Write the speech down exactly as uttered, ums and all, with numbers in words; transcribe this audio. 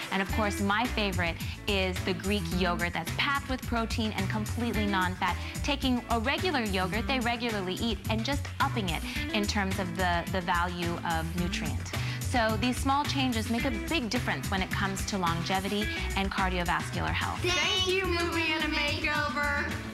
And of course, my favorite is the Greek yogurt that's packed with protein and completely non-fat, taking a regular yogurt they regularly eat and just upping it in terms of the, the value of nutrient. So these small changes make a big difference when it comes to longevity and cardiovascular health. Thank you, Movie and a Makeover.